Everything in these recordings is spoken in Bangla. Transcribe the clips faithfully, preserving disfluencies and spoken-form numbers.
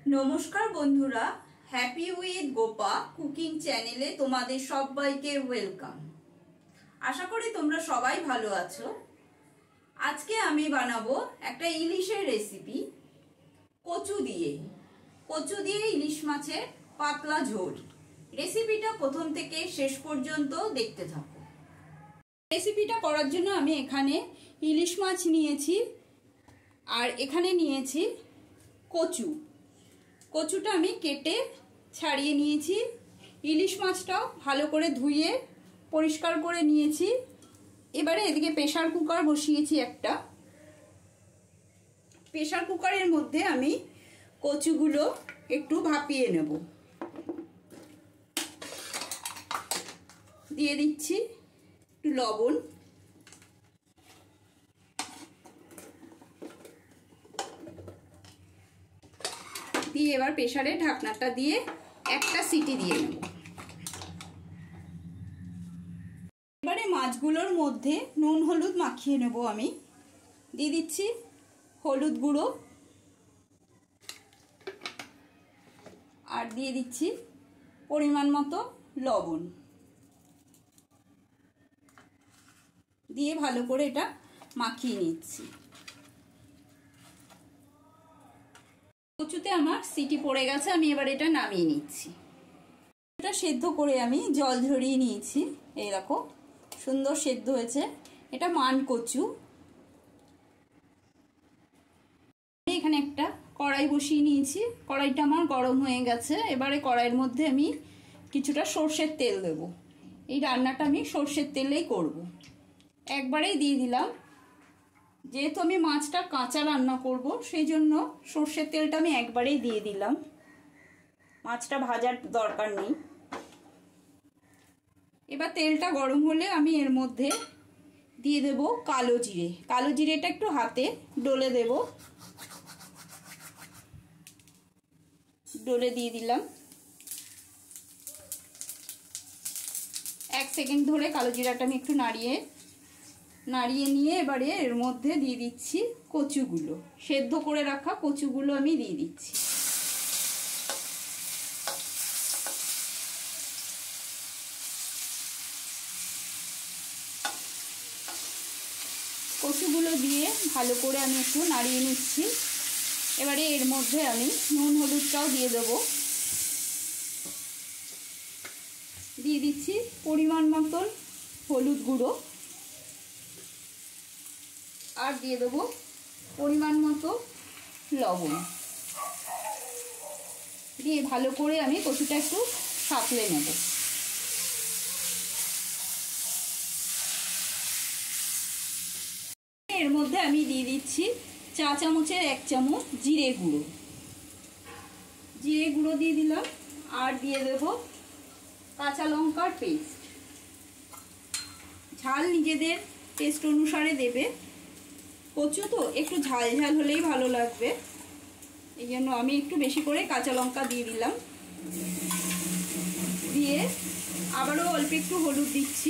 नमस्कार बंधुरा हैप्पी उइथ गोपा कुकिंग चैनेले तुम्हारे सबाइके वेलकाम। आशा करी तोमरा सबाई भालो आछो। आज के आमी बानाबो एकटा इलिशेर रेसिपि कचु दिए कचु दिए इलिश माछेर पातला झोल। रेसिपिटा प्रथम थेके शेष पर्यन्त देखते थाको। रेसिपिटा करार जोन्नो आमी एखाने इलिश माछ नियेछि आर एखाने नियेछि कचु। कचुटा आमी केटे छाड़िए नियेछि। इलिश माछटाও भालो करे धुए परिष्कार करे नियेछि। एबारे एदिके प्रेसार कुकार बसिएछि एकटा। प्रेसार कुकारेर मध्य आमी कचुगुलो एकटू भापिए नेब। दिए दिচ্ছি একটু লবণ, দিয়ে এবার প্রেসারে ঢাকনাটা দিয়ে একটা সিটি দিয়ে নেব। এবারে মাছগুলোর মধ্যে নুন হলুদ মাখিয়ে নেব। আমি দিয়ে দিচ্ছি হলুদ গুঁড়ো আর দিয়ে দিচ্ছি পরিমাণ মতো লবণ। দিয়ে ভালো করে এটা মাখিয়ে নিচ্ছি। কচুতে আমার সিটি পড়ে গেছে, আমি এবার এটা নামিয়ে নিচ্ছি। এটা সেদ্ধ করে আমি জল ঝরিয়ে নিয়েছি। এই দেখো সুন্দর সেদ্ধ হয়েছে। এটা মান কচু। এখানে একটা কড়াই বসিয়ে নিয়েছি। কড়াইটা আমার গরম হয়ে গেছে। এবারে কড়াইয়ের মধ্যে আমি কিছুটা সর্ষের তেল দেব। এই রান্নাটা আমি সর্ষের তেলেই করব। একবারেই দিয়ে দিলাম, যেহেতু আমি মাছটা কাঁচা রান্না করব সেই জন্য সর্ষের তেলটা আমি একবারেই দিয়ে দিলাম। মাছটা ভাজার দরকার নেই। এবার তেলটা গরম হলে আমি এর মধ্যে দিয়ে দেব কালো জিরে। কালো জিরেটা একটু হাতে ডলে দেব। ডলে দিয়ে দিলাম। এক সেকেন্ড ধরে কালো জিরাটা আমি একটু নাড়িয়ে নাড়িয়ে নিয়ে এবারে এর মধ্যে দিয়ে দিচ্ছি কচুগুলো। সেদ্ধ করে রাখা কচুগুলো আমি দিয়ে দিচ্ছি। কচুগুলো দিয়ে ভালো করে আমি একটু নাড়িয়ে নিচ্ছি। এবারে এর মধ্যে আমি নুন হলুদটাও দিয়ে দেব। দিয়ে দিচ্ছি পরিমাণ মতন হলুদ গুঁড়ো আর দিয়ে দেবো পরিমাণ মতো লবণ। দিয়ে ভালো করে আমি কচুটা একটু সাঁতলে নেব। এর মধ্যে আমি দিয়ে দিচ্ছি চা চামচের এক চামচ জিরে গুঁড়ো। জিরে গুঁড়ো দিয়ে দিলাম আর দিয়ে দেব কাঁচা লঙ্কার পেস্ট। ঝাল নিজেদের টেস্ট অনুসারে দেবে। কচু তো একটু ঝাল ঝাল হলেই ভালো লাগবে, এই জন্য আমি একটু বেশি করে কাঁচা লঙ্কা দিয়ে দিলাম। দিয়ে আবারও অল্প একটু হলুদ দিচ্ছি।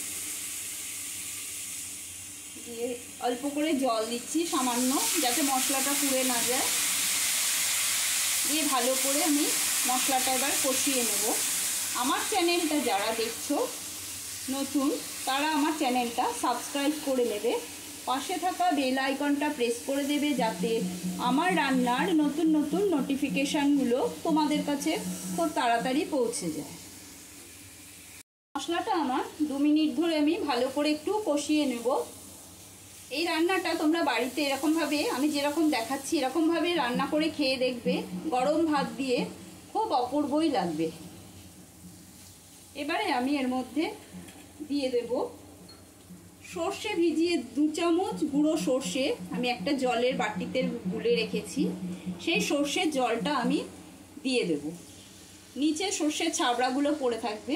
দিয়ে অল্প করে জল দিচ্ছি সামান্য, যাতে মশলাটা পুড়ে না যায়। দিয়ে ভালো করে আমি মশলাটা এবার কষিয়ে নেব। আমার চ্যানেলটা যারা দেখছো নতুন তারা আমার চ্যানেলটা সাবস্ক্রাইব করে নেবে। পাশে থাকা বেল আইকনটা প্রেস করে দেবে, যাতে আমার রান্নার নতুন নতুন নোটিফিকেশানগুলো তোমাদের কাছে খুব তাড়াতাড়ি পৌঁছে যায়। মশলাটা আমার দু মিনিট ধরে আমি ভালো করে একটু কষিয়ে নেব। এই রান্নাটা তোমরা বাড়িতে এরকমভাবে আমি যেরকম দেখাচ্ছি এরকমভাবে রান্না করে খেয়ে দেখবে, গরম ভাত দিয়ে খুব অপূর্বই লাগবে। এবারে আমি এর মধ্যে দিয়ে দেব সর্ষে ভিজিয়ে দু চামচ গুঁড়ো সর্ষে আমি একটা জলের বাটিতে গুলে রেখেছি। সেই সর্ষের জলটা আমি দিয়ে দেব। নিচে সর্ষের ছাবড়াগুলো পড়ে থাকবে।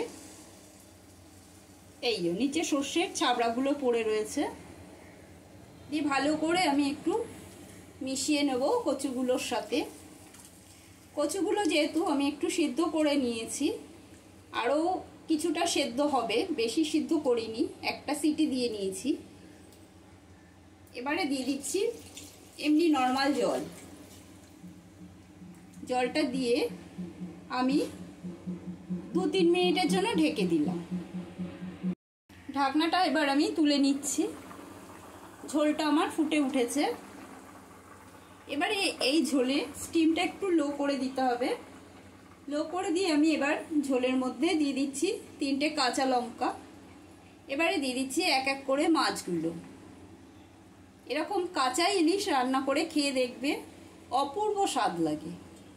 এই নিচে সর্ষের ছাবড়াগুলো পড়ে রয়েছে। দিয়ে ভালো করে আমি একটু মিশিয়ে নেব কচুগুলোর সাথে। কচুগুলো যেহেতু আমি একটু সিদ্ধ করে নিয়েছি, আরও কিছুটা সেদ্ধ হবে, বেশি সিদ্ধ করিনি, একটা সিটি দিয়ে নিয়েছি। এবারে দিয়ে দিচ্ছি এমনি নর্মাল জল। জলটা দিয়ে আমি দু তিন মিনিটের জন্য ঢেকে দিলাম। ঢাকনাটা এবার আমি তুলে নিচ্ছি। ঝোলটা আমার ফুটে উঠেছে। এবারে এই ঝোলে স্টিমটা একটু লো করে দিতে হবে। লো করে দিয়ে আমি এবার ঝোলের মধ্যে দিয়ে দিচ্ছি তিনটে কাঁচা লঙ্কা। এবারে দিয়ে দিচ্ছি এক এক করে মাছগুলো। এরকম কাঁচা ইলিশ রান্না করে খেয়ে দেখবে, অপূর্ব স্বাদ লাগে।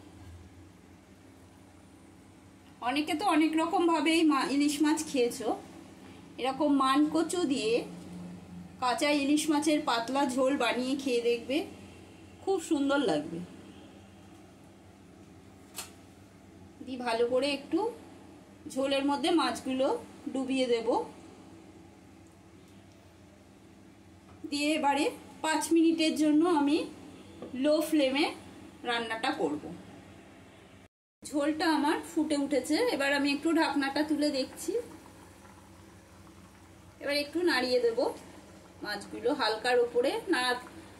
অনেকে তো অনেক রকম ভাবে ইলিশ মাছ খেয়েছো। এরকম মান কচু দিয়ে কাঁচা ইলিশ মাছের পাতলা ঝোল বানিয়ে খেয়ে দেখবে, খুব সুন্দর লাগবে। দিয়ে ভালো করে একটু ঝোলের মধ্যে মাছগুলো ডুবিয়ে দেব। দিয়ে এবারে পাঁচ মিনিটের জন্য আমি লো ফ্লেমে রান্নাটা করব। ঝোলটা আমার ফুটে উঠেছে। এবার আমি একটু ঢাকনাটা তুলে দেখছি। এবার একটু নাড়িয়ে দেব মাছগুলো হালকার উপরে। নাড়া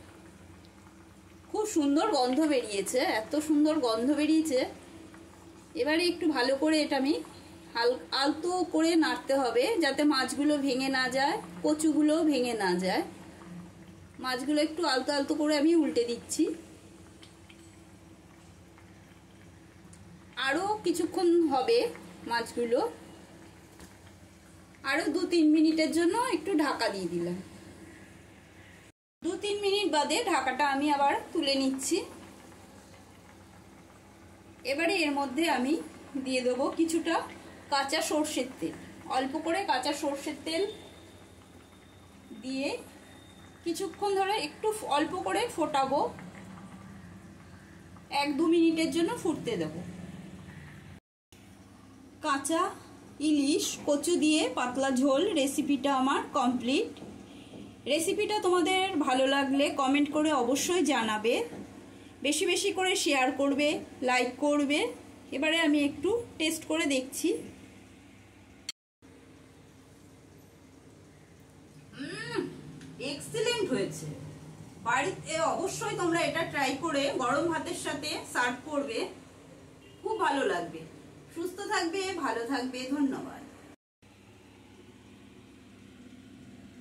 খুব সুন্দর গন্ধ বেরিয়েছে, এত সুন্দর গন্ধ বেরিয়েছে। এবারে একটু ভালো করে এটা আমি হালকা আলতো করে নাড়তে হবে, যাতে মাছগুলো ভেঙে না যায়, কচুগুলো ভেঙে না যায়। মাছগুলো একটু আলতো আলতো করে আমি উল্টে দিচ্ছি। আরও কিছুক্ষণ হবে মাছগুলো। আরও দু তিন মিনিটের জন্য একটু ঢাকা দিয়ে দিলাম। দু তিন মিনিট বাদে ঢাকাটা আমি আবার তুলে নিচ্ছি। এবারে এর মধ্যে আমি দিয়ে দেবো কিছুটা কাঁচা সর্ষের তেল। অল্প করে কাঁচা সর্ষের তেল দিয়ে কিছুক্ষণ ধরে একটু অল্প করে ফোটাবো। এক দু মিনিটের জন্য ফুটতে দেব। কাঁচা ইলিশ কচু দিয়ে পাতলা ঝোল রেসিপিটা আমার কমপ্লিট। রেসিপিটা তোমাদের ভালো লাগলে কমেন্ট করে অবশ্যই জানাবে। বেশি বেশি করে শেয়ার করবে, লাইক করবে। এবারে আমি একটু টেস্ট করে দেখছি। এক্সিলেন্ট হয়েছে। বাড়িতে অবশ্যই তোমরা এটা ট্রাই করে গরম ভাতের সাথে সার্ভ করবে, খুব ভালো লাগবে। সুস্থ থাকবে, ভালো থাকবে। ধন্যবাদ।